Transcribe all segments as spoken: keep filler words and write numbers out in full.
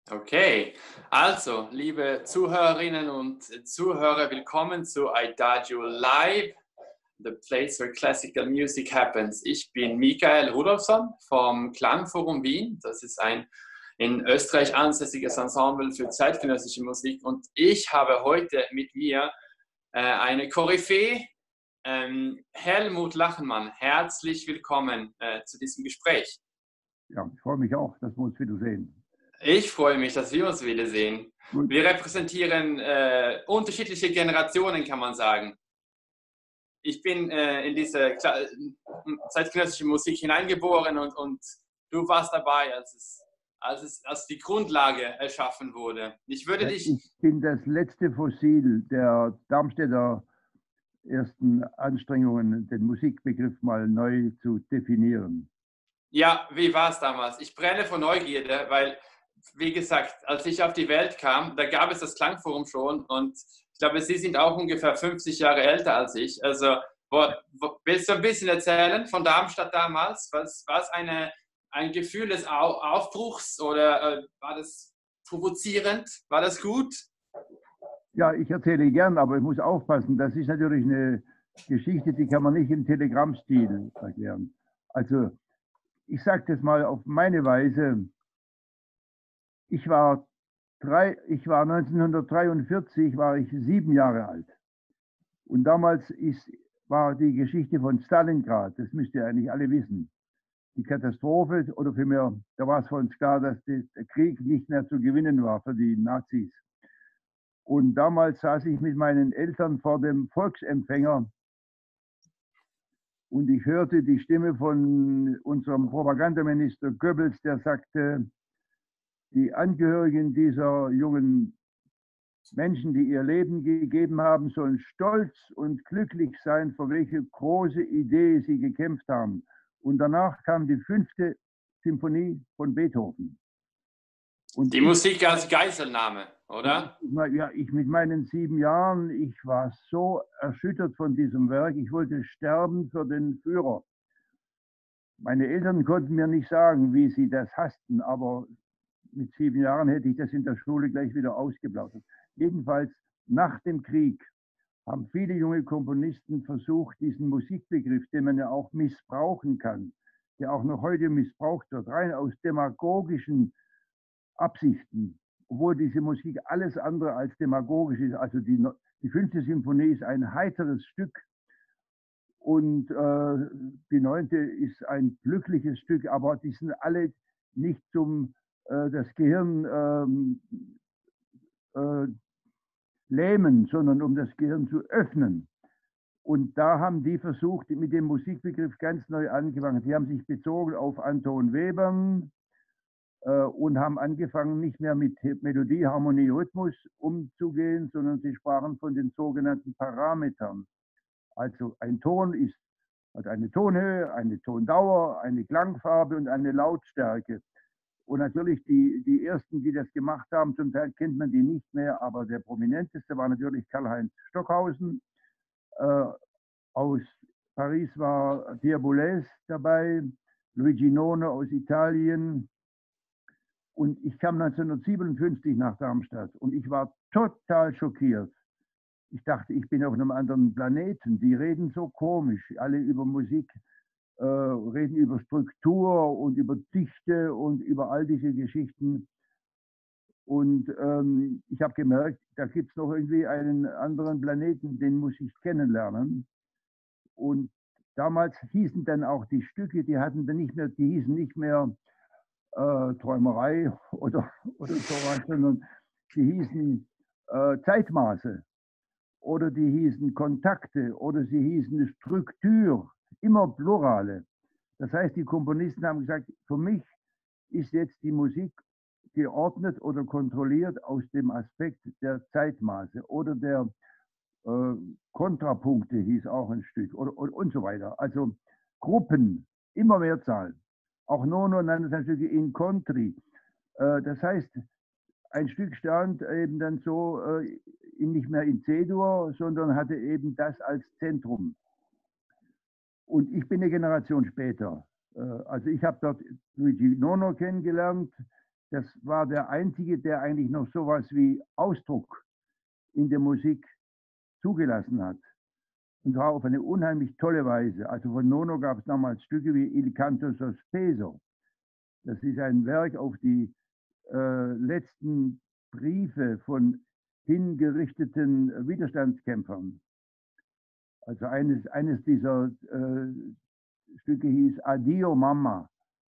Okay, also liebe Zuhörerinnen und Zuhörer, willkommen zu Adagio Live, the place where classical music happens. Ich bin Michael Rudolfsson vom Klangforum Wien. Das ist ein in Österreich ansässiges Ensemble für zeitgenössische Musik und ich habe heute mit mir äh, eine Koryphäe, ähm, Helmut Lachenmann. Herzlich willkommen äh, zu diesem Gespräch. Ja, ich freue mich auch, dass wir uns wiedersehen. Ich freue mich, dass wir uns wiedersehen. Gut. Wir repräsentieren äh, unterschiedliche Generationen, kann man sagen. Ich bin äh, in diese zeitgenössische Musik hineingeboren und, und du warst dabei, als, es, als, es, als die Grundlage erschaffen wurde. Ich würde Ja, dich... ich bin das letzte Fossil der Darmstädter ersten Anstrengungen, den Musikbegriff mal neu zu definieren. Ja, wie war es damals? Ich brenne vor Neugierde, weil, wie gesagt, als ich auf die Welt kam, da gab es das Klangforum schon und ich glaube, Sie sind auch ungefähr fünfzig Jahre älter als ich. Also, wo, wo, willst du ein bisschen erzählen von Darmstadt damals? Was, war es eine, ein Gefühl des Au Aufbruchs oder äh, war das provozierend? War das gut? Ja, ich erzähle gern, aber ich muss aufpassen. Das ist natürlich eine Geschichte, die kann man nicht im Telegrammstil erklären. Also, ich sage das mal auf meine Weise. Ich war, drei, ich war neunzehnhundertdreiundvierzig, war ich sieben Jahre alt. Und damals ist, war die Geschichte von Stalingrad, das müsst ihr eigentlich alle wissen, die Katastrophe, oder vielmehr, da war es für uns klar, dass die, der Krieg nicht mehr zu gewinnen war für die Nazis. Und damals saß ich mit meinen Eltern vor dem Volksempfänger und ich hörte die Stimme von unserem Propagandaminister Goebbels, der sagte, die Angehörigen dieser jungen Menschen, die ihr Leben gegeben haben, sollen stolz und glücklich sein, für welche große Idee sie gekämpft haben. Und danach kam die fünfte Symphonie von Beethoven. Und die ich, Musik als Geiselnahme, oder? ja, ich mit meinen sieben Jahren, ich war so erschüttert von diesem Werk, ich wollte sterben für den Führer. Meine Eltern konnten mir nicht sagen, wie sie das hassten, aber mit sieben Jahren hätte ich das in der Schule gleich wieder ausgeplaudert. Jedenfalls nach dem Krieg haben viele junge Komponisten versucht, diesen Musikbegriff, den man ja auch missbrauchen kann, der auch noch heute missbraucht wird, rein aus demagogischen Absichten, obwohl diese Musik alles andere als demagogisch ist. Also die, die fünfte Symphonie ist ein heiteres Stück und äh, die neunte ist ein glückliches Stück, aber die sind alle nicht zum äh, das Gehirn ähm, äh, lähmen, sondern um das Gehirn zu öffnen. Und da haben die versucht, mit dem Musikbegriff ganz neu angefangen. Die haben sich bezogen auf Anton Webern äh, und haben angefangen, nicht mehr mit Melodie, Harmonie, Rhythmus umzugehen, sondern sie sprachen von den sogenannten Parametern. Also ein Ton ist, hat eine Tonhöhe, eine Tondauer, eine Klangfarbe und eine Lautstärke. Und natürlich die, die ersten, die das gemacht haben, zum Teil kennt man die nicht mehr, aber der prominenteste war natürlich Karl-Heinz Stockhausen. Äh, aus Paris war Pierre Boulez dabei, Luigi Nono aus Italien. Und ich kam neunzehnhundertsiebenundfünfzig nach Darmstadt und ich war total schockiert. Ich dachte, ich bin auf einem anderen Planeten. Die reden so komisch, alle über Musik, äh, reden über Struktur und über Dichte und über all diese Geschichten. Und ähm, ich habe gemerkt, da gibt es noch irgendwie einen anderen Planeten, den muss ich kennenlernen. Und damals hießen dann auch die Stücke, die hatten dann nicht mehr, die hießen nicht mehr äh, Träumerei oder, oder so was, sondern die hießen äh, Zeitmaße oder die hießen Kontakte oder sie hießen Struktur, immer Plurale. Das heißt, die Komponisten haben gesagt, für mich ist jetzt die Musik geordnet oder kontrolliert aus dem Aspekt der Zeitmaße oder der äh, Kontrapunkte, hieß auch ein Stück, oder, und, und so weiter. Also Gruppen, immer mehr Zahl. Auch Nono nannte sein Stück in Contri. Äh, das heißt, ein Stück stand eben dann so äh, nicht mehr in C-Dur, sondern hatte eben das als Zentrum. Und ich bin eine Generation später. Äh, also ich habe dort Luigi Nono kennengelernt. das war der einzige, der eigentlich noch sowas wie Ausdruck in der Musik zugelassen hat. Und zwar auf eine unheimlich tolle Weise. Also von Nono gab es damals Stücke wie Il Canto Sospeso. Das ist ein Werk auf die äh, letzten Briefe von hingerichteten Widerstandskämpfern. Also eines, eines dieser äh, Stücke hieß Addio Mamma.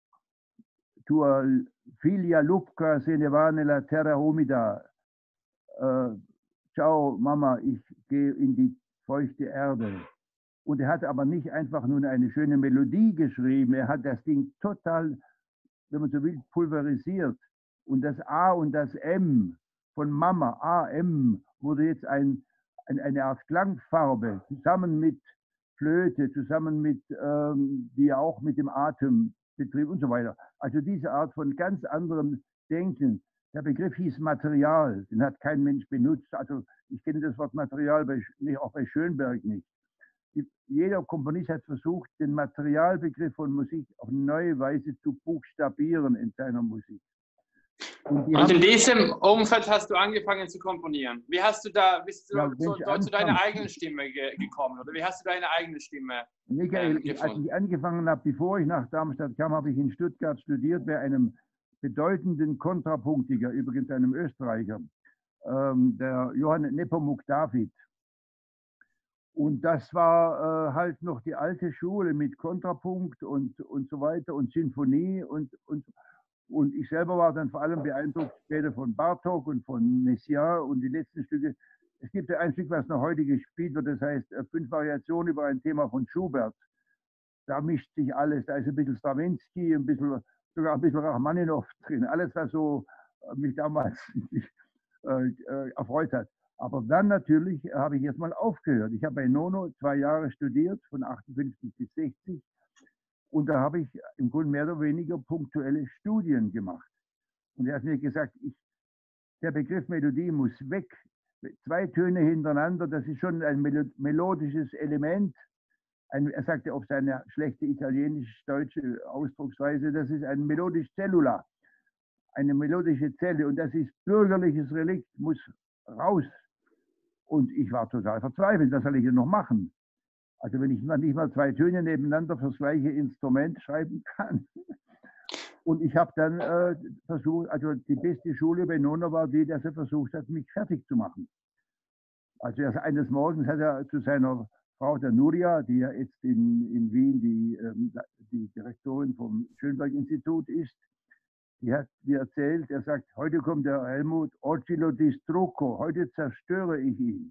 Tua figlia Lupca se ne va nella terra umida. Äh, Ciao Mama, ich gehe in die feuchte Erde. Und er hat aber nicht einfach nur eine schöne Melodie geschrieben, er hat das Ding total, wenn man so will, pulverisiert. Und das A und das M von Mama, A, M, wurde jetzt ein, ein, eine Art Klangfarbe, zusammen mit Flöte, zusammen mit, ähm, die ja auch mit dem Atem betrieb und so weiter. Also diese Art von ganz anderem Denken. Der Begriff hieß Material, den hat kein Mensch benutzt. Also ich kenne das Wort Material bei, auch bei Schönberg nicht. Die, jeder Komponist hat versucht, den Materialbegriff von Musik auf eine neue Weise zu buchstabieren in seiner Musik. Und, und in diesem Umfeld hast du angefangen zu komponieren. Wie hast du da, bist du ja, zu, dort zu deiner eigenen Stimme ge gekommen? Oder wie hast du deine eigene Stimme Michael, ähm, als ich angefangen habe, bevor ich nach Darmstadt kam, habe ich in Stuttgart studiert bei einem bedeutenden Kontrapunktiker, übrigens einem Österreicher, ähm, der Johann Nepomuk David. Und das war äh, halt noch die alte Schule mit Kontrapunkt und, und so weiter und Sinfonie. Und, und, und ich selber war dann vor allem beeindruckt später von Bartók und von Messiaen und die letzten Stücke. Es gibt ja ein Stück, was noch heute gespielt wird, das heißt Fünf Variationen über ein Thema von Schubert. Da mischt sich alles, da ist ein bisschen Stravinsky, ein bisschen, sogar ein bisschen Rachmaninow drin. Alles, was so mich damals äh, äh, erfreut hat. Aber dann natürlich habe ich jetzt mal aufgehört. Ich habe bei Nono zwei Jahre studiert, von achtundfünfzig bis sechzig. Und da habe ich im Grunde mehr oder weniger punktuelle Studien gemacht. Und er hat mir gesagt, ich, der Begriff Melodie muss weg. Zwei Töne hintereinander, das ist schon ein melodisches Element. Ein, er sagte auf seine schlechte italienisch-deutsche Ausdrucksweise, das ist ein melodisch Cellula, eine melodische Zelle. Und das ist bürgerliches Relikt, muss raus. Und ich war total verzweifelt, was soll ich denn noch machen? Also wenn ich nicht mal zwei Töne nebeneinander fürs gleiche Instrument schreiben kann. Und ich habe dann äh, versucht, also die beste Schule bei Nono war die, dass er versucht hat, mich fertig zu machen. Also erst eines Morgens hat er zu seiner Frau, der Nuria, die ja jetzt in, in Wien die, ähm, die Direktorin vom Schönberg-Institut ist, die hat mir erzählt, er sagt, heute kommt der Helmut, oggi lo distruggo, heute zerstöre ich ihn.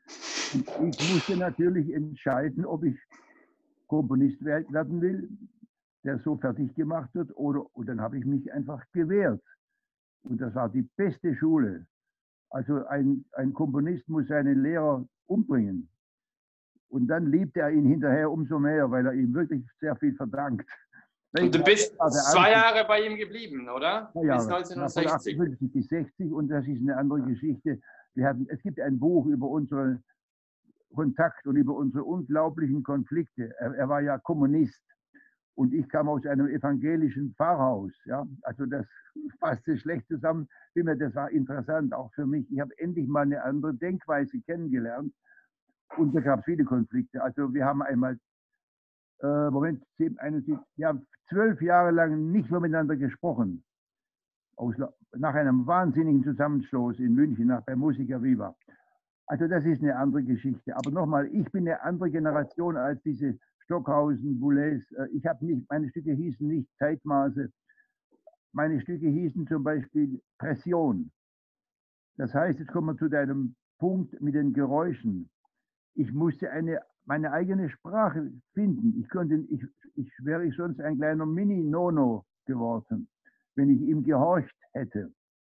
Und ich musste natürlich entscheiden, ob ich Komponist werden will, der so fertig gemacht wird, oder, und dann habe ich mich einfach gewehrt. Und das war die beste Schule. Also ein, ein Komponist muss seinen Lehrer umbringen. Und dann liebt er ihn hinterher umso mehr, weil er ihm wirklich sehr viel verdankt. Und du bist zwei Jahre bei ihm geblieben, oder? Zwei Jahre. Bis neunzehnhundertsechzig. Von achtundfünfzig bis sechzig, und das ist eine andere Geschichte. Wir hatten, es gibt ein Buch über unseren Kontakt und über unsere unglaublichen Konflikte. Er, er war ja Kommunist und ich kam aus einem evangelischen Pfarrhaus. Ja? Also das passte schlecht zusammen. Das war interessant, auch für mich. Ich habe endlich mal eine andere Denkweise kennengelernt und da gab es viele Konflikte. Also wir haben einmal Äh, Moment, einundsiebzig, ja, zwölf Jahre lang nicht mehr miteinander gesprochen. Aus, nach einem wahnsinnigen Zusammenstoß in München, nach, bei Musica Viva. Also das ist eine andere Geschichte. Aber nochmal, ich bin eine andere Generation als diese Stockhausen, Boulez. Ich habe nicht, meine Stücke hießen nicht Zeitmaße. Meine Stücke hießen zum Beispiel Pression. Das heißt, jetzt kommen wir zu deinem Punkt mit den Geräuschen. Ich musste eine meine eigene Sprache finden. Ich, könnte, ich, ich wäre ich sonst ein kleiner Mini-Nono geworden, wenn ich ihm gehorcht hätte.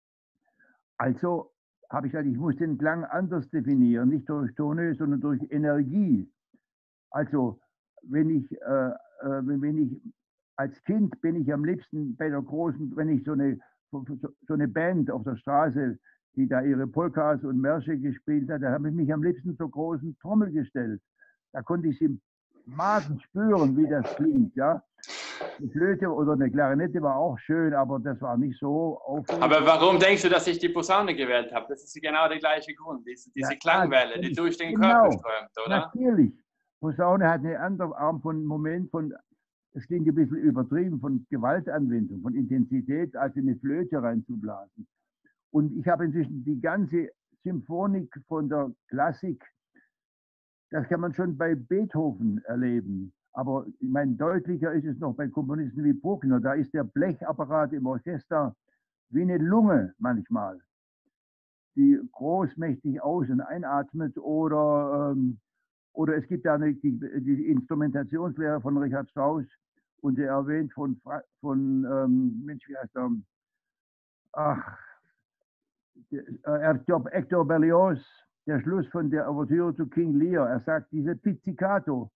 Also habe ich gesagt, ich muss den Klang anders definieren, nicht durch Tone, sondern durch Energie. Also wenn ich, äh, wenn ich als Kind bin ich am liebsten bei der großen, wenn ich so eine, so eine Band auf der Straße, die da ihre Polkas und Märsche gespielt hat, da habe ich mich am liebsten zur großen Trommel gestellt. Da konnte ich im Magen spüren, wie das klingt, ja. Eine Flöte oder eine Klarinette war auch schön, aber das war nicht so aufregend. Aber warum denkst du, dass ich die Posaune gewählt habe? Das ist genau der gleiche Grund. Diese, diese Ja, Klangwelle, die natürlich. durch den Genau, Körper strömt, oder? natürlich. Posaune hat eine andere Art von Moment von, es klingt ein bisschen übertrieben, von Gewaltanwendung, von Intensität, als in eine Flöte reinzublasen. Und ich habe inzwischen die ganze Symphonik von der Klassik, das kann man schon bei Beethoven erleben. Aber ich meine, deutlicher ist es noch bei Komponisten wie Bruckner. Da ist der Blechapparat im Orchester wie eine Lunge manchmal, die großmächtig aus- und einatmet. Oder, ähm, oder es gibt ja eine, die, die Instrumentationslehre von Richard Strauss und der erwähnt von, von ähm, Mensch, wie heißt er? Ach, ich glaube, Hector Berlioz, der Schluss von der Ouvertüre zu King Lear. Er sagt, diese Pizzicato,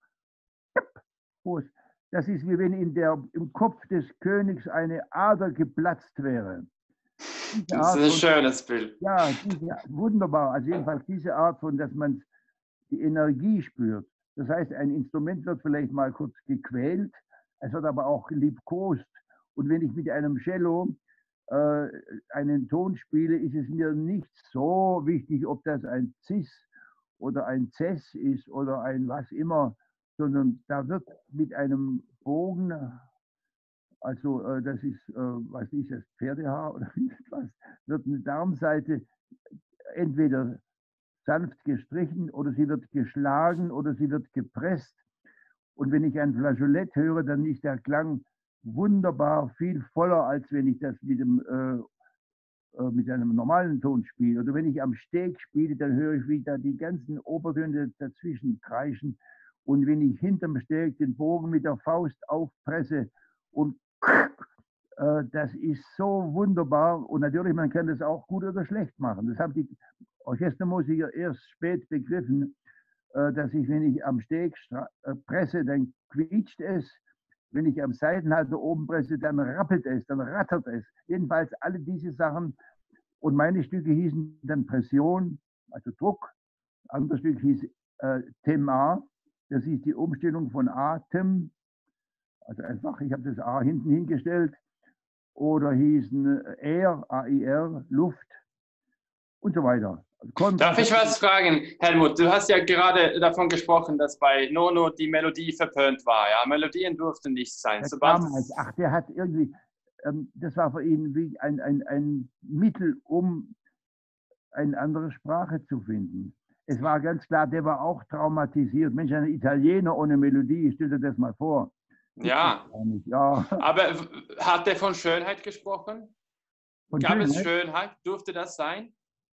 das ist wie wenn in der, im Kopf des Königs eine Ader geplatzt wäre. Diese das ist ein von, schönes Bild. Ja, diese, wunderbar. Also jedenfalls diese Art von, dass man die Energie spürt. Das heißt, ein Instrument wird vielleicht mal kurz gequält, es wird aber auch liebkost. Und wenn ich mit einem Cello äh, einen Ton spiele, ist es mir nicht so wichtig, ob das ein Cis oder ein Cess ist oder ein was immer, sondern da wird mit einem Bogen, also äh, das ist, äh, was ist das, Pferdehaar oder was, wird eine Darmseite entweder sanft gestrichen oder sie wird geschlagen oder sie wird gepresst. Und wenn ich ein Flageolett höre, dann ist der Klang wunderbar viel voller, als wenn ich das mit, dem, äh, mit einem normalen Ton spiele. Oder wenn ich am Steg spiele, dann höre ich, wie da die ganzen Obertöne dazwischen kreischen. Und wenn ich hinterm Steg den Bogen mit der Faust aufpresse und äh, das ist so wunderbar. Und natürlich, man kann das auch gut oder schlecht machen. Das haben die Orchestermusiker erst spät begriffen, äh, dass ich, wenn ich am Steg äh, presse, dann quietscht es. Wenn ich am Seitenhalter oben presse, dann rappelt es, dann rattert es. Jedenfalls alle diese Sachen. Und meine Stücke hießen dann Pression, also Druck. Ein anderes Stück hieß äh, Thema. Das ist die Umstellung von Atem. Also einfach, ich habe das A hinten hingestellt. Oder hießen Air, A I R, Luft und so weiter. Darf ich was fragen, Helmut? Du hast ja gerade davon gesprochen, dass bei Nono die Melodie verpönt war. Ja, Melodien durften nicht sein. Der Sobald damals, ach, der hat irgendwie, ähm, das war für ihn wie ein, ein, ein Mittel, um eine andere Sprache zu finden. Es war ganz klar, der war auch traumatisiert. Mensch, ein Italiener ohne Melodie, stell dir das mal vor. Ja. ja. Aber hat er von Schönheit gesprochen? Von Gab Schönheit? es Schönheit? Durfte das sein?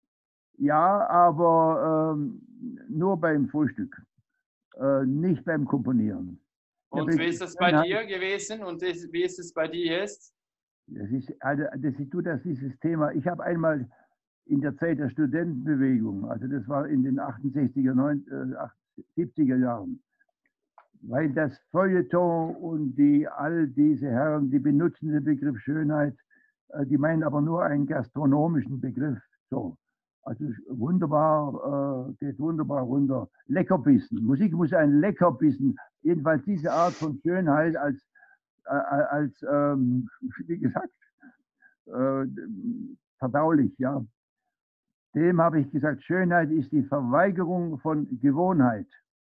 Ja, aber ähm, nur beim Frühstück, äh, nicht beim Komponieren. Und wie ist das bei dir gewesen und wie ist es bei dir jetzt? Das ist, also, das ist, du, das dieses Thema. Ich habe einmal in der Zeit der Studentenbewegung, also das war in den achtundsechziger, siebziger Jahren, weil das Feuilleton und die, all diese Herren, die benutzen den Begriff Schönheit, die meinen aber nur einen gastronomischen Begriff. So. Also wunderbar, äh, geht wunderbar runter. Leckerbissen. Musik muss ein Leckerbissen. Jedenfalls diese Art von Schönheit als, äh, als ähm, wie gesagt, äh, verdaulich, ja. Dem habe ich gesagt, Schönheit ist die Verweigerung von Gewohnheit.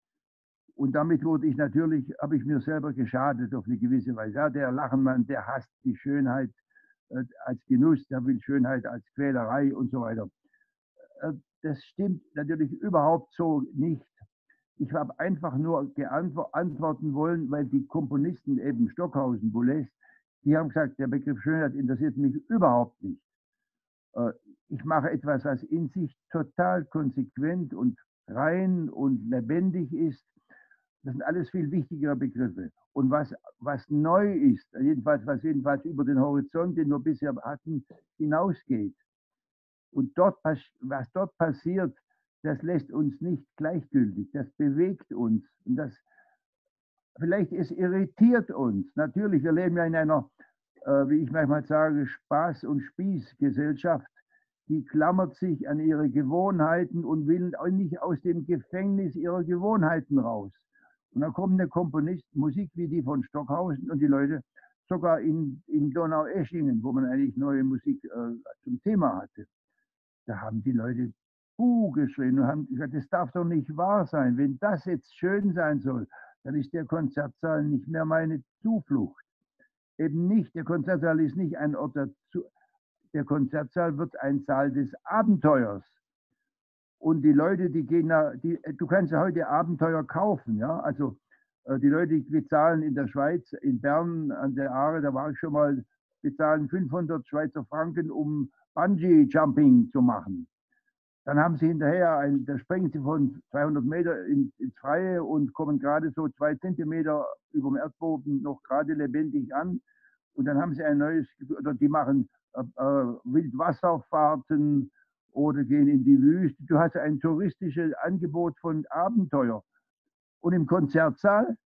Und damit wurde ich natürlich, habe ich mir selber geschadet auf eine gewisse Weise. Ja, der Lachenmann, der hasst die Schönheit äh, als Genuss, der will Schönheit als Quälerei und so weiter. Das stimmt natürlich überhaupt so nicht. Ich habe einfach nur antworten wollen, weil die Komponisten eben Stockhausen, Boulez, die haben gesagt, der Begriff Schönheit interessiert mich überhaupt nicht. Ich mache etwas, was in sich total konsequent und rein und lebendig ist. Das sind alles viel wichtigere Begriffe. Und was, was neu ist, jedenfalls, was jedenfalls über den Horizont, den wir bisher hatten, hinausgeht. Und dort, was dort passiert, das lässt uns nicht gleichgültig. Das bewegt uns. Und das, vielleicht es irritiert uns. Natürlich, wir leben ja in einer, äh, wie ich manchmal sage, Spaß- und Spießgesellschaft. Die klammert sich an ihre Gewohnheiten und will auch nicht aus dem Gefängnis ihrer Gewohnheiten raus. Und dann kommt eine Komponist, Musik wie die von Stockhausen und die Leute, sogar in, in Donaueschingen, wo man eigentlich neue Musik äh, zum Thema hatte, da haben die Leute Buh geschrien und haben gesagt, das darf doch nicht wahr sein. Wenn das jetzt schön sein soll, dann ist der Konzertsaal nicht mehr meine Zuflucht. Eben nicht, der Konzertsaal ist nicht ein Ort der, der Konzertsaal wird ein Saal des Abenteuers. Und die Leute, die gehen da, die, du kannst ja heute Abenteuer kaufen, ja, also äh, die Leute, die bezahlen in der Schweiz, in Bern an der Aare, da war ich schon mal, bezahlen fünfhundert Schweizer Franken, um Bungee-Jumping zu machen. Dann haben sie hinterher, ein, da springen sie von zweihundert Meter in, ins Freie und kommen gerade so zwei Zentimeter über dem Erdboden noch gerade lebendig an. Und dann haben sie ein neues, oder die machen äh, äh, Wildwasserfahrten oder gehen in die Wüste. Du hast ein touristisches Angebot von Abenteuer. Und im Konzertsaal,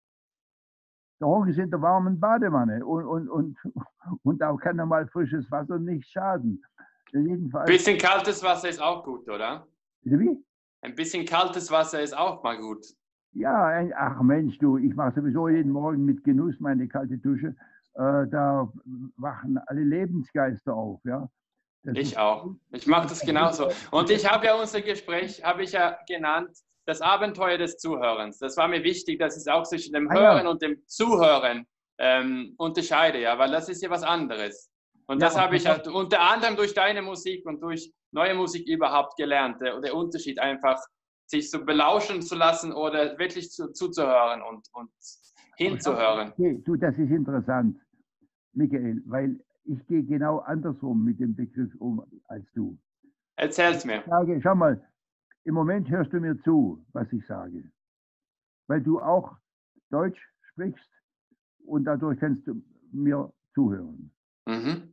da hocken sie in der warmen Badewanne. Und, und, und, und da kann ja mal frisches Wasser nicht schaden. Jedenfalls. Ein bisschen kaltes Wasser ist auch gut, oder? Wie? Ein bisschen kaltes Wasser ist auch mal gut. Ja, ein, ach Mensch, du, ich mache sowieso jeden Morgen mit Genuss meine kalte Dusche. Äh, da wachen alle Lebensgeister auf, ja. Das ich auch. Ich mache das genauso. Und ich habe ja unser Gespräch, habe ich ja genannt, das Abenteuer des Zuhörens. Das war mir wichtig, dass ich es auch zwischen dem ah, Hören ja. und dem Zuhören ähm, unterscheide, ja, weil das ist ja was anderes. Und ja, das habe ich halt unter anderem durch deine Musik und durch neue Musik überhaupt gelernt. Der, der Unterschied einfach, sich so belauschen zu lassen oder wirklich zu, zuzuhören und, und hinzuhören. Okay, du, das ist interessant, Michael, weil ich gehe genau andersrum mit dem Begriff um als du. Erzähl's mir. Ich sage, schau mal, im Moment hörst du mir zu, was ich sage. Weil du auch Deutsch sprichst und dadurch kannst du mir zuhören. Mhm.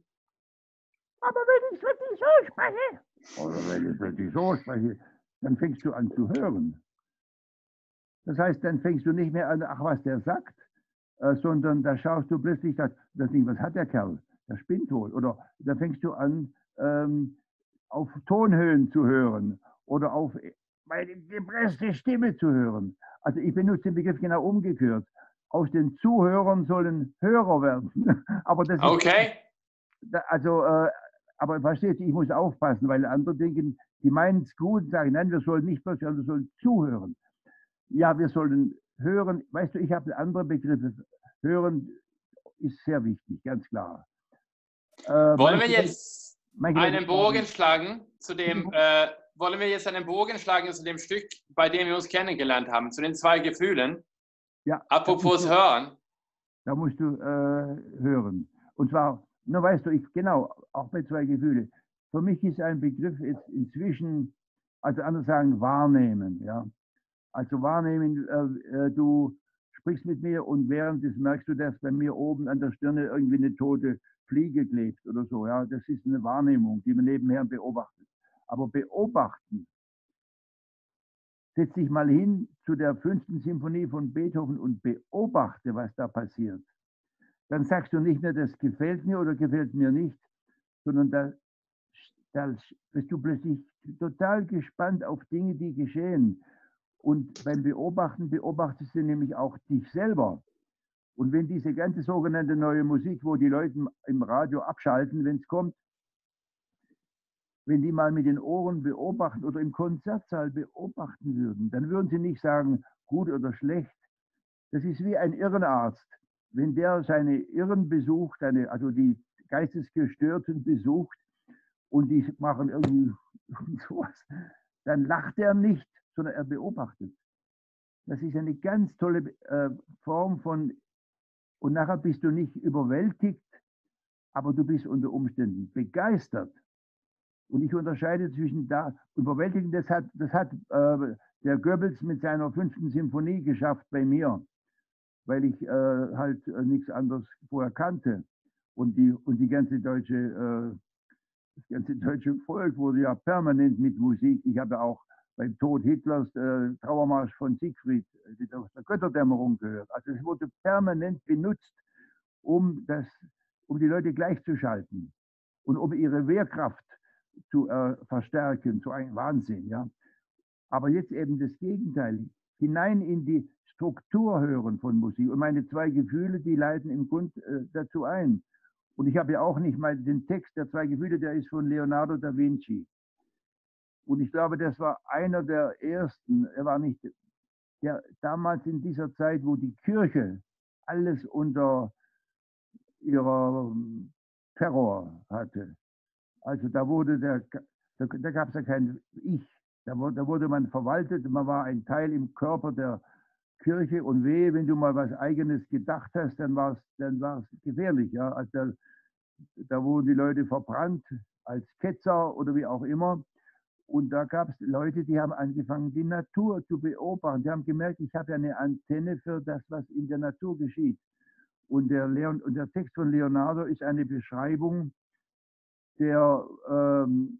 Aber wenn ich wirklich so spreche, oder wenn ich wirklich so spreche, dann fängst du an zu hören. Das heißt, dann fängst du nicht mehr an, ach, was der sagt, äh, sondern da schaust du plötzlich, das, das Ding, was hat der Kerl? Der spinnt wohl. Oder da fängst du an, ähm, auf Tonhöhen zu hören oder auf meine gepresste Stimme zu hören. Also ich benutze den Begriff genau umgekehrt. Aus den Zuhörern sollen Hörer werden. Aber das okay. ist, also, äh, aber verstehst du, ich muss aufpassen, weil andere denken, die meinen es gut und sagen, nein, wir sollen nicht bloß hören, wir sollen zuhören. Ja, wir sollen hören. Weißt du, ich habe andere Begriffe. Hören ist sehr wichtig, ganz klar. Äh, wollen wir jetzt einen Bogen schlagen zu dem, äh, wollen wir jetzt einen Bogen schlagen zu dem Stück, bei dem wir uns kennengelernt haben, zu den zwei Gefühlen? Ja. Apropos hören. Da musst du äh, hören. Und zwar, nur weißt du, ich, genau, auch bei zwei Gefühle. Für mich ist ein Begriff jetzt inzwischen, also andere sagen wahrnehmen, ja. Also wahrnehmen, äh, äh, du sprichst mit mir und während des merkst du, dass bei mir oben an der Stirne irgendwie eine tote Fliege klebt oder so, ja. Das ist eine Wahrnehmung, die man nebenher beobachtet. Aber beobachten, setz dich mal hin zu der fünften Symphonie von Beethoven und beobachte, was da passiert. Dann sagst du nicht mehr, das gefällt mir oder gefällt mir nicht, sondern da, da bist du plötzlich total gespannt auf Dinge, die geschehen. Und beim Beobachten beobachtest du nämlich auch dich selber. Und wenn diese ganze sogenannte neue Musik, wo die Leute im Radio abschalten, wenn es kommt, wenn die mal mit den Ohren beobachten oder im Konzertsaal beobachten würden, dann würden sie nicht sagen, gut oder schlecht. Das ist wie ein Irrenarzt. Wenn der seine Irren besucht, seine, also die Geistesgestörten besucht und die machen irgendwie sowas, dann lacht er nicht, sondern er beobachtet. Das ist eine ganz tolle äh, Form von, und nachher bist du nicht überwältigt, aber du bist unter Umständen begeistert. Und ich unterscheide zwischen da, überwältigen, das hat, das hat äh, der Goebbels mit seiner fünften Symphonie geschafft bei mir, weil ich äh, halt äh, nichts anderes vorher kannte. Und die, und die ganze deutsche, äh, das ganze deutsche Volk wurde ja permanent mit Musik. Ich habe auch beim Tod Hitlers äh, Trauermarsch von Siegfried aus der Götterdämmerung gehört. Also es wurde permanent benutzt, um, das, um die Leute gleichzuschalten und um ihre Wehrkraft zu äh, verstärken, so ein Wahnsinn, ja. Aber jetzt eben das Gegenteil. hinein in die Struktur hören von Musik. Und meine zwei Gefühle, die leiten im Grund äh, dazu ein. Und ich habe ja auch nicht mal den Text der zwei Gefühle, der ist von Leonardo da Vinci. Und ich glaube, das war einer der ersten, er war nicht, der damals in dieser Zeit, wo die Kirche alles unter ihrer Terror hatte. Also da wurde der, da, da gab es ja kein Ich, da wurde, da wurde man verwaltet, man war ein Teil im Körper der Kirche und wehe, wenn du mal was Eigenes gedacht hast, dann war es dann war's gefährlich. Ja? Also da, da wurden die Leute verbrannt als Ketzer oder wie auch immer. Und da gab es Leute, die haben angefangen, die Natur zu beobachten. Die haben gemerkt, ich habe ja eine Antenne für das, was in der Natur geschieht. Und der, Leon, und der Text von Leonardo ist eine Beschreibung der ähm,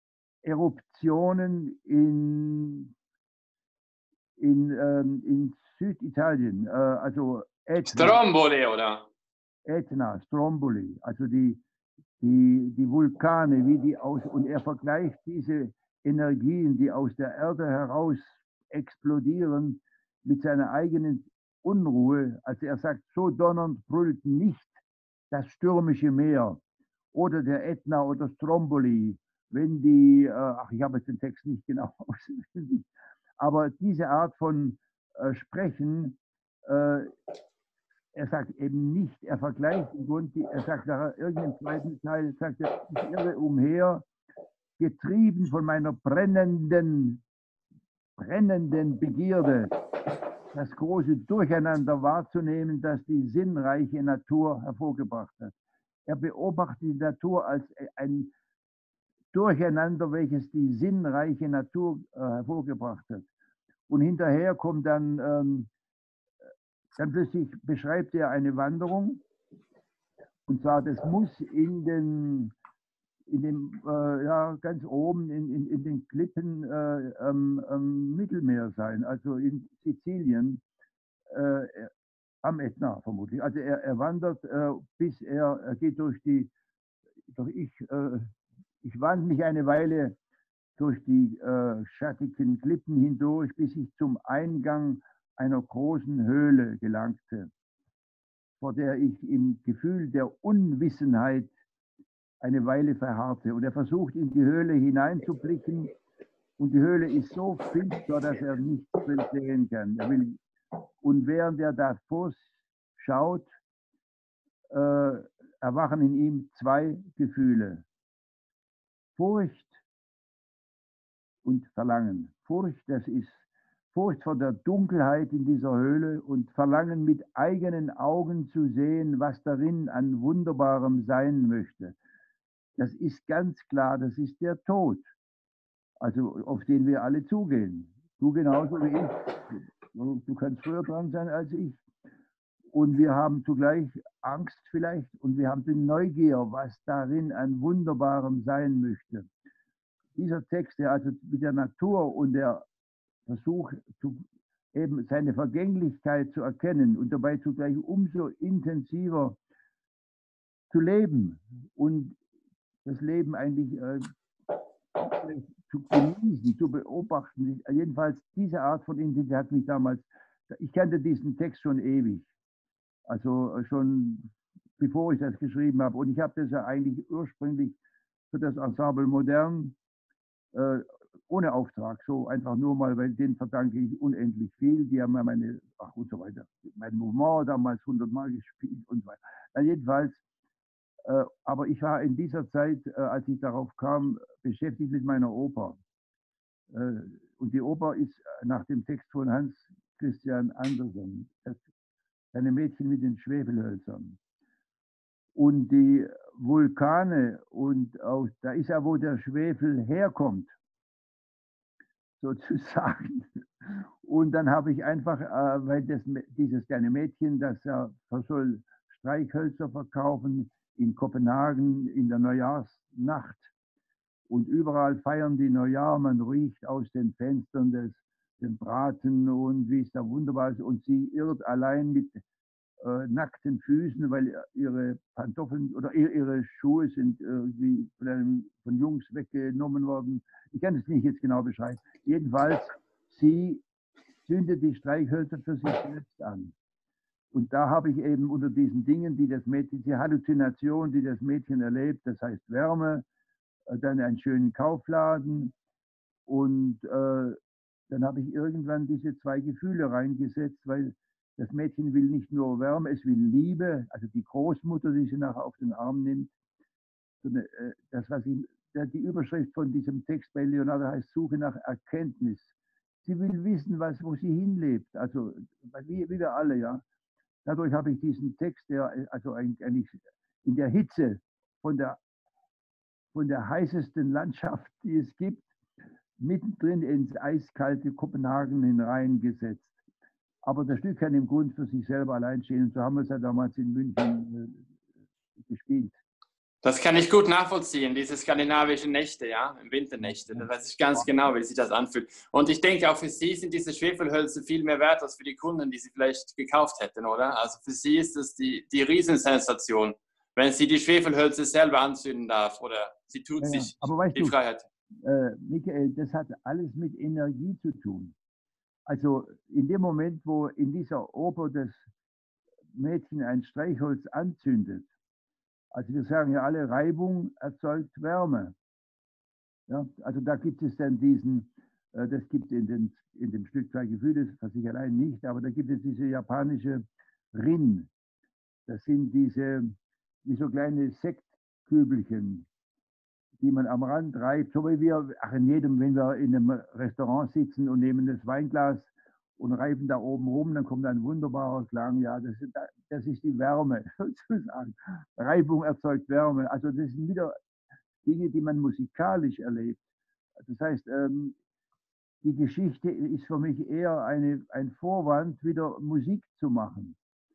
Eruptionen in, in, ähm, in Süditalien, äh, also Ätna. Stromboli, oder? Ätna, Stromboli, also die, die, die Vulkane, wie die aus, und er vergleicht diese Energien, die aus der Erde heraus explodieren, mit seiner eigenen Unruhe. Also er sagt, so donnernd brüllt nicht das stürmische Meer oder der Ätna oder Stromboli, wenn die, äh, ach, ich habe jetzt den Text nicht genau auswendig, aber diese Art von äh, Sprechen, äh, er sagt eben nicht, er vergleicht im Grunde, er sagt nach irgendeinem zweiten Teil, sagt er, ich irre umher, getrieben von meiner brennenden, brennenden Begierde, das große Durcheinander wahrzunehmen, das die sinnreiche Natur hervorgebracht hat. Er beobachtet die Natur als ein Durcheinander, welches die sinnreiche Natur äh, hervorgebracht hat. Und hinterher kommt dann, ähm, dann plötzlich beschreibt er eine Wanderung. Und zwar, das muss in den, in dem, äh, ja, ganz oben in, in, in den Klippen äh, am, am Mittelmeer sein, also in Sizilien, äh, am Ätna vermutlich. Also er, er wandert, äh, bis er, er geht durch die, durch ich, äh, ich wand mich eine Weile durch die äh, schattigen Klippen hindurch, bis ich zum Eingang einer großen Höhle gelangte, vor der ich im Gefühl der Unwissenheit eine Weile verharrte. Und er versucht, in die Höhle hineinzublicken. Und die Höhle ist so finster, dass er nichts sehen kann. Er will, und während er da vorschaut, äh, erwachen in ihm zwei Gefühle. Furcht und Verlangen. Furcht, das ist Furcht vor der Dunkelheit in dieser Höhle und Verlangen, mit eigenen Augen zu sehen, was darin an Wunderbarem sein möchte. Das ist ganz klar, das ist der Tod, also auf den wir alle zugehen. Du genauso wie ich. Du kannst früher dran sein als ich. Und wir haben zugleich Angst vielleicht und wir haben die Neugier, was darin an Wunderbarem sein möchte. Dieser Text, der also mit der Natur und der Versuch, zu, eben seine Vergänglichkeit zu erkennen und dabei zugleich umso intensiver zu leben und das Leben eigentlich äh, zu genießen, zu beobachten. Jedenfalls diese Art von Intensität hat mich damals, ich kannte diesen Text schon ewig, also schon bevor ich das geschrieben habe. Und ich habe das ja eigentlich ursprünglich für das Ensemble Modern äh, ohne Auftrag, so einfach nur mal, weil denen verdanke ich unendlich viel. Die haben ja meine, ach und so weiter, mein Moment damals hundertmal gespielt und so weiter. Na, jedenfalls, äh, aber ich war in dieser Zeit, äh, als ich darauf kam, beschäftigt mit meiner Oper. Äh, und die Oper ist nach dem Text von Hans Christian Andersen, das kleine Mädchen mit den Schwefelhölzern. Und die Vulkane, und auch, da ist ja, wo der Schwefel herkommt, sozusagen. Und dann habe ich einfach, äh, weil das, dieses kleine Mädchen, das ja soll Streichhölzer verkaufen in Kopenhagen in der Neujahrsnacht. Und überall feiern die Neujahr, man riecht aus den Fenstern des, den Braten und wie es da wunderbar ist. Und sie irrt allein mit äh, nackten Füßen, weil ihre Pantoffeln oder ihre Schuhe sind irgendwie von, einem, von Jungs weggenommen worden. Ich kann es nicht jetzt genau beschreiben. Jedenfalls, sie zündet die Streichhölzer für sich selbst an. Und da habe ich eben unter diesen Dingen, die das Mädchen, die Halluzination, die das Mädchen erlebt, das heißt Wärme, dann einen schönen Kaufladen und äh, dann habe ich irgendwann diese zwei Gefühle reingesetzt, weil das Mädchen will nicht nur Wärme, es will Liebe, also die Großmutter, die sie nachher auf den Arm nimmt. Das, was ich, die Überschrift von diesem Text bei Leonardo heißt Suche nach Erkenntnis. Sie will wissen, was, wo sie hinlebt, also wie, wie wir alle, ja. Dadurch habe ich diesen Text, der also eigentlich in der Hitze von der, von der heißesten Landschaft, die es gibt, mittendrin ins eiskalte Kopenhagen hineingesetzt. Aber das Stück kann im Grunde für sich selber allein stehen. Und so haben wir es ja damals in München äh, gespielt. Das kann ich gut nachvollziehen, diese skandinavischen Nächte, ja, Winternächte. Da weiß ich ganz genau, wie sich das anfühlt. Und ich denke, auch für Sie sind diese Schwefelhölzer viel mehr wert als für die Kunden, die Sie vielleicht gekauft hätten, oder? Also für Sie ist das die, die Riesensensation, wenn Sie die Schwefelhölzer selber anzünden darf oder sie tut ja, sich aber weißt die du, Freiheit. Äh, Michael, das hat alles mit Energie zu tun. Also in dem Moment, wo in dieser Oper das Mädchen ein Streichholz anzündet, also wir sagen ja alle, Reibung erzeugt Wärme. Ja, also da gibt es dann diesen, äh, das gibt in, den, in dem Stück zwei Gefühle, für sich allein nicht, aber da gibt es diese japanische Rin. Das sind diese, wie so kleine Sektkübelchen, die man am Rand reibt, so wie wir, ach in jedem, wenn wir in einem Restaurant sitzen und nehmen das Weinglas und reiben da oben rum, dann kommt ein wunderbarer Klang. Ja, das ist, das ist die Wärme, sozusagen. Reibung erzeugt Wärme. Also das sind wieder Dinge, die man musikalisch erlebt. Das heißt, ähm, die Geschichte ist für mich eher eine, ein Vorwand, wieder Musik zu machen.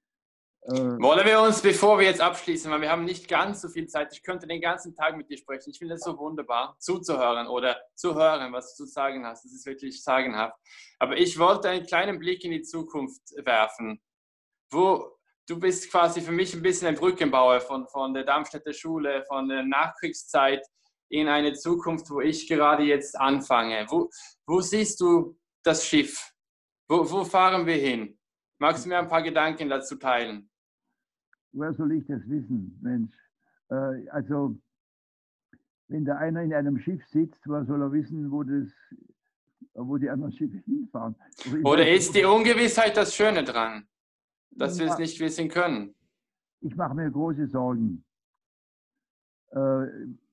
Wollen wir uns, bevor wir jetzt abschließen, weil wir haben nicht ganz so viel Zeit, ich könnte den ganzen Tag mit dir sprechen. Ich finde es so wunderbar, zuzuhören oder zu hören, was du zu sagen hast. Das ist wirklich sagenhaft. Aber ich wollte einen kleinen Blick in die Zukunft werfen, wo du bist quasi für mich ein bisschen ein Brückenbauer von, von der Darmstädter Schule, von der Nachkriegszeit in eine Zukunft, wo ich gerade jetzt anfange. Wo, wo siehst du das Schiff? Wo, wo fahren wir hin? Magst du mir ein paar Gedanken dazu teilen? Woher soll ich das wissen, Mensch? Äh, also, wenn da einer in einem Schiff sitzt, woher soll er wissen, wo, das, wo die anderen Schiffe hinfahren? Oder ist die Ungewissheit das Schöne dran, dass ja, wir es nicht wissen können? Ich mache mir große Sorgen. Äh,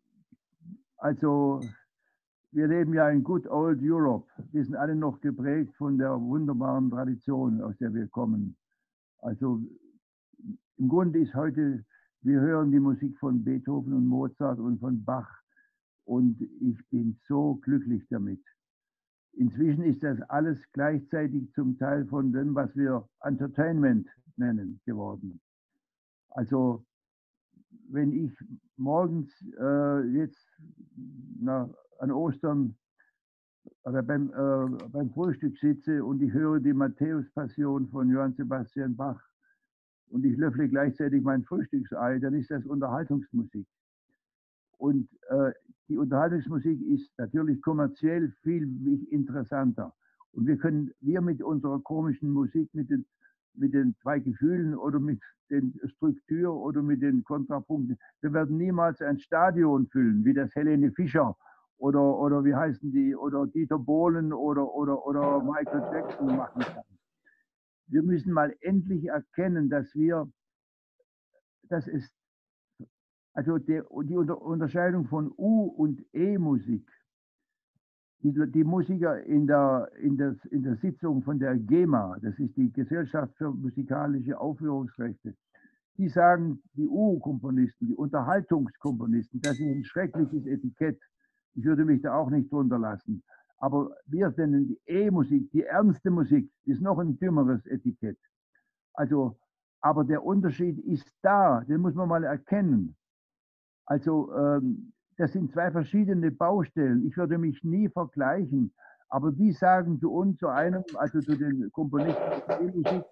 also, wir leben ja in Good Old Europe. Wir sind alle noch geprägt von der wunderbaren Tradition, aus der wir kommen. Also, im Grunde ist heute, wir hören die Musik von Beethoven und Mozart und von Bach und ich bin so glücklich damit. Inzwischen ist das alles gleichzeitig zum Teil von dem, was wir Entertainment nennen, geworden. Also wenn ich morgens äh, jetzt na, an Ostern oder beim, äh, beim Frühstück sitze und ich höre die Matthäus-Passion von Johann Sebastian Bach, und ich löffle gleichzeitig mein Frühstücksei, dann ist das Unterhaltungsmusik. Und äh, die Unterhaltungsmusik ist natürlich kommerziell viel interessanter. Und wir können, wir mit unserer komischen Musik, mit den, mit den zwei Gefühlen oder mit den Struktur oder mit den Kontrapunkten, wir werden niemals ein Stadion füllen, wie das Helene Fischer oder, oder wie heißen die, oder Dieter Bohlen oder, oder, oder Michael Jackson machen kann. Wir müssen mal endlich erkennen, dass wir, dass es, also der, die Unterscheidung von U- und E-Musik, die, die Musiker in der, in, der, in der Sitzung von der GEMA, das ist die Gesellschaft für musikalische Aufführungsrechte, die sagen, die U-Komponisten, die Unterhaltungskomponisten, das ist ein schreckliches Etikett. Ich würde mich da auch nicht drunter lassen. Aber wir nennen die E-Musik, die ernste Musik, ist noch ein dümmeres Etikett. Also, aber der Unterschied ist da, den muss man mal erkennen. Also, ähm, das sind zwei verschiedene Baustellen. Ich würde mich nie vergleichen, aber die sagen zu uns, zu einem, also zu den Komponisten der E-Musik,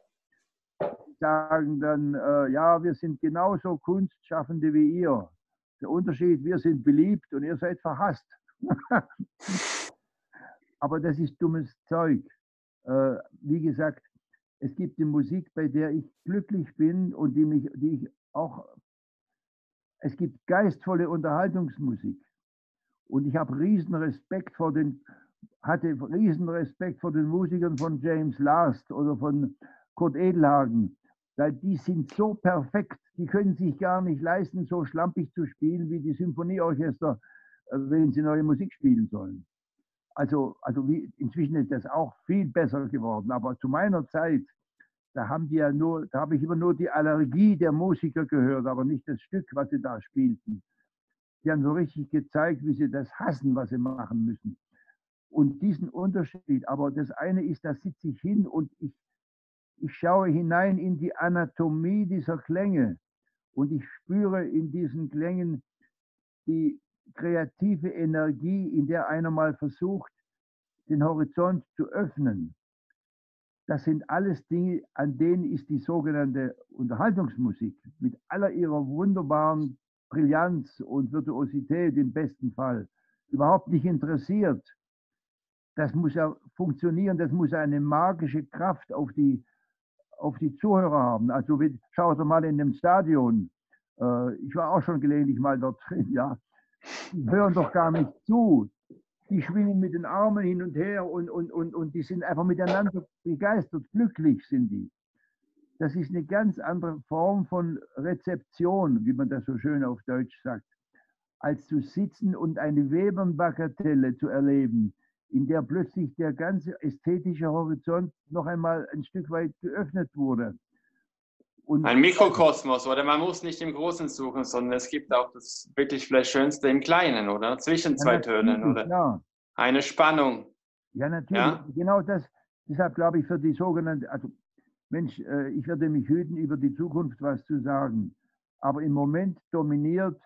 sagen dann, äh, ja, wir sind genauso Kunstschaffende wie ihr. Der Unterschied, wir sind beliebt und ihr seid verhasst. Aber das ist dummes Zeug. äh, wie gesagt, es gibt die Musik, bei der ich glücklich bin und die mich, die ich auch, es gibt geistvolle Unterhaltungsmusik. Und ich habe riesen Respekt vor den, hatte riesen Respekt vor den Musikern von James Last oder von Kurt Edelhagen. Weil die sind so perfekt, die können sich gar nicht leisten, so schlampig zu spielen wie die Symphonieorchester, wenn sie neue Musik spielen sollen. Also, also wie, inzwischen ist das auch viel besser geworden. Aber zu meiner Zeit, da haben die ja nur, da habe ich immer nur die Allergie der Musiker gehört, aber nicht das Stück, was sie da spielten. Die haben so richtig gezeigt, wie sie das hassen, was sie machen müssen. Und diesen Unterschied, aber das eine ist, da sitze ich hin und ich, ich schaue hinein in die Anatomie dieser Klänge und ich spüre in diesen Klängen die kreative Energie, in der einer mal versucht, den Horizont zu öffnen. Das sind alles Dinge, an denen ist die sogenannte Unterhaltungsmusik mit aller ihrer wunderbaren Brillanz und Virtuosität im besten Fall überhaupt nicht interessiert. Das muss ja funktionieren, das muss eine magische Kraft auf die, auf die Zuhörer haben. Also schaut mal in dem Stadion. Ich war auch schon gelegentlich mal dort drin, ja. Die hören doch gar nicht zu. Die schwingen mit den Armen hin und her und, und, und, und die sind einfach miteinander begeistert. Glücklich sind die. Das ist eine ganz andere Form von Rezeption, wie man das so schön auf Deutsch sagt, als zu sitzen und eine Webern-Bagatelle zu erleben, in der plötzlich der ganze ästhetische Horizont noch einmal ein Stück weit geöffnet wurde. Und ein Mikrokosmos, oder man muss nicht im Großen suchen, sondern es gibt auch das wirklich vielleicht Schönste im Kleinen, oder? Zwischen zwei ja, Tönen, oder? Ja. Eine Spannung. Ja, natürlich. Ja? Genau das. Deshalb glaube ich für die sogenannte, also Mensch, ich werde mich hüten, über die Zukunft was zu sagen. Aber im Moment dominiert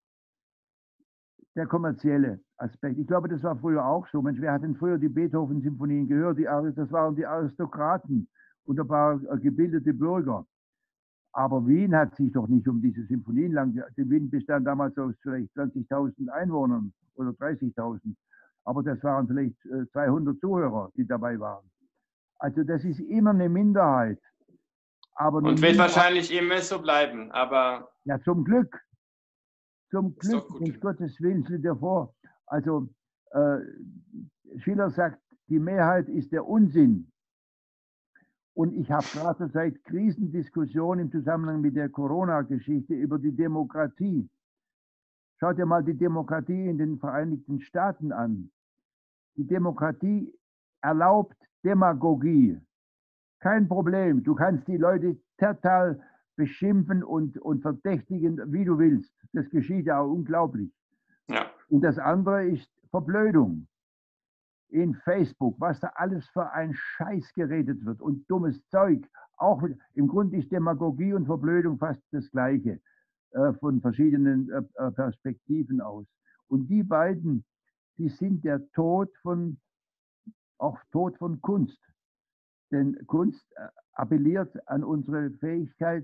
der kommerzielle Aspekt. Ich glaube, das war früher auch so. Mensch, wer hat denn früher die Beethoven-Symphonien gehört? Die, das waren die Aristokraten und ein paar gebildete Bürger. Aber Wien hat sich doch nicht um diese Symphonien lang. Wien bestand damals aus vielleicht zwanzigtausend Einwohnern oder dreißigtausend. Aber das waren vielleicht zweihundert Zuhörer, die dabei waren. Also das ist immer eine Minderheit. Aber eine Und wird Minderheit, wahrscheinlich immer so bleiben. Aber ja, zum Glück. Zum Glück, um Gottes Willen, stell dir vor. Also äh, Schiller sagt, die Mehrheit ist der Unsinn. Und ich habe gerade seit Krisendiskussionen im Zusammenhang mit der Corona-Geschichte über die Demokratie. Schaut dir mal die Demokratie in den Vereinigten Staaten an. Die Demokratie erlaubt Demagogie. Kein Problem. Du kannst die Leute total beschimpfen und, und verdächtigen, wie du willst. Das geschieht ja auch unglaublich. Ja. Und das andere ist Verblödung. In Facebook, was da alles für ein Scheiß geredet wird und dummes Zeug. Auch im Grunde ist Demagogie und Verblödung fast das Gleiche, äh, von verschiedenen äh, Perspektiven aus. Und die beiden, die sind der Tod von, auch Tod von Kunst. Denn Kunst äh, appelliert an unsere Fähigkeit,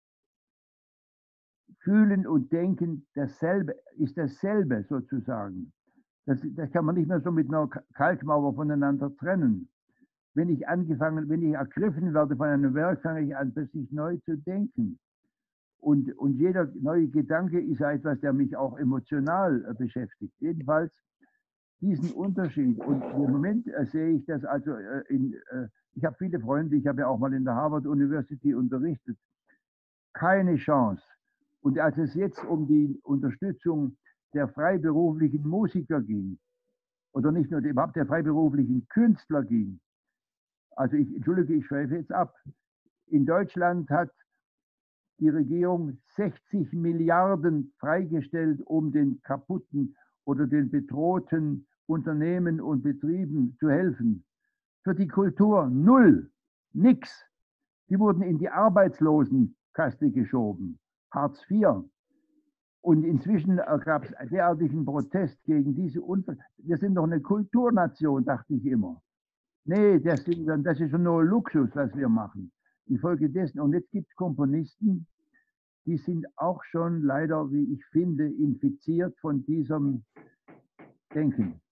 fühlen und denken, dasselbe ist dasselbe sozusagen. Das, das kann man nicht mehr so mit einer Kalkmauer voneinander trennen. Wenn ich angefangen, wenn ich ergriffen werde von einem Werk, fange ich an, plötzlich neu zu denken. Und, und jeder neue Gedanke ist ja etwas, der mich auch emotional äh, beschäftigt. Jedenfalls diesen Unterschied. Und im Moment äh, sehe ich das also, äh, in, äh, ich habe viele Freunde, ich habe ja auch mal in der Harvard University unterrichtet. Keine Chance. Und als es jetzt um die Unterstützung der freiberuflichen Musiker ging, oder nicht nur überhaupt der freiberuflichen Künstler ging. Also ich, entschuldige, ich schweife jetzt ab. In Deutschland hat die Regierung sechzig Milliarden freigestellt, um den kaputten oder den bedrohten Unternehmen und Betrieben zu helfen. Für die Kultur null, nix. Die wurden in die Arbeitslosenkaste geschoben, Hartz vier. Und inzwischen gab es derartigen Protest gegen diese Unfälle. Wir sind doch eine Kulturnation, dachte ich immer. Nee, das, sind, das ist schon nur Luxus, was wir machen. Infolgedessen. Und jetzt gibt es Komponisten, die sind auch schon leider, wie ich finde, infiziert von diesem Denken.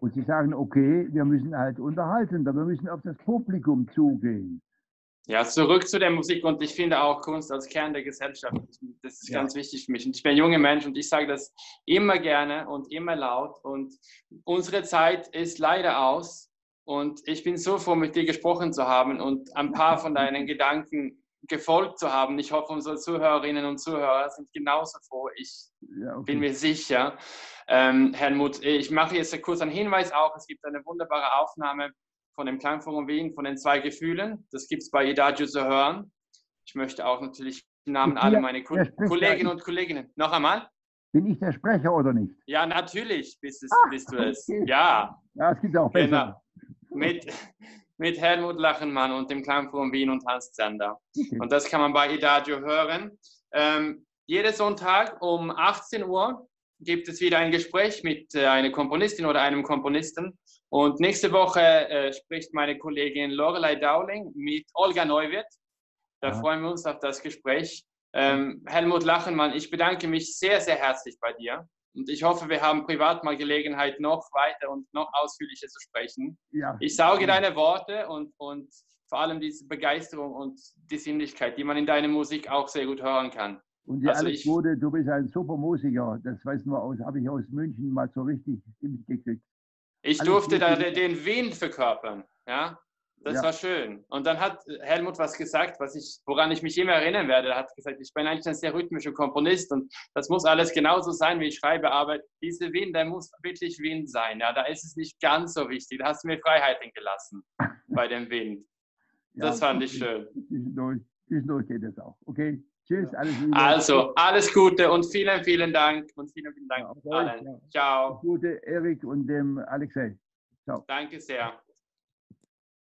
Und sie sagen, okay, wir müssen halt unterhalten, wir müssen auf das Publikum zugehen. Ja, zurück zu der Musik, und ich finde auch Kunst als Kern der Gesellschaft, das ist Ja. ganz wichtig für mich. Und ich bin ein junger Mensch und ich sage das immer gerne und immer laut, und unsere Zeit ist leider aus, und ich bin so froh, mit dir gesprochen zu haben und ein paar von deinen Gedanken gefolgt zu haben. Ich hoffe, unsere Zuhörerinnen und Zuhörer sind genauso froh. Ich Ja, okay. bin mir sicher. Ähm, Helmut, ich mache jetzt kurz einen Hinweis auch. Es gibt eine wunderbare Aufnahme von dem Klangforum Wien, von den zwei Gefühlen. Das gibt es bei Idagio zu hören. Ich möchte auch natürlich im Namen aller meiner Ko Kolleginnen und Kollegen. Noch einmal? Bin ich der Sprecher oder nicht? Ja, natürlich bist, es, Ach, bist du es. okay. Ja. Ja, es gibt auch besser. Genau. Mit, mit Helmut Lachenmann und dem Klangforum Wien und Hans Zander. Okay. Und das kann man bei Idagio hören. Ähm, jeden Sonntag um achtzehn Uhr gibt es wieder ein Gespräch mit äh, einer Komponistin oder einem Komponisten. Und nächste Woche äh, spricht meine Kollegin Lorelei Dowling mit Olga Neuwirth. Da Ja. freuen wir uns auf das Gespräch. Ähm, Helmut Lachenmann, ich bedanke mich sehr, sehr herzlich bei dir. Und ich hoffe, wir haben privat mal Gelegenheit, noch weiter und noch ausführlicher zu sprechen. Ja. Ich sauge deine Worte und, und vor allem diese Begeisterung und die Sinnlichkeit, die man in deiner Musik auch sehr gut hören kann. Und dir Also alles ich- Gute, du bist ein super Musiker. Das weiß nur aus, habe ich aus München mal so richtig mitgekriegt. Ich Alles durfte da Gute. den den Wind verkörpern. Ja, das Ja. war schön. Und dann hat Helmut was gesagt, was ich, woran ich mich immer erinnern werde. Er hat gesagt, ich bin eigentlich ein sehr rhythmischer Komponist und das muss alles genauso sein, wie ich schreibe. Aber dieser Wind, der muss wirklich Wind sein. Ja, da ist es nicht ganz so wichtig. Da hast du mir Freiheiten gelassen bei dem Wind. Das Ja, fand ich schön. Zwischendurch, zwischendurch geht es auch. Okay, tschüss, alles Liebe. Also, alles Gute und vielen, vielen Dank. Und vielen, vielen Dank Ja, auf euch, allen. ja. Ciao. Gute Erik und dem Alexei. Ciao. Danke sehr.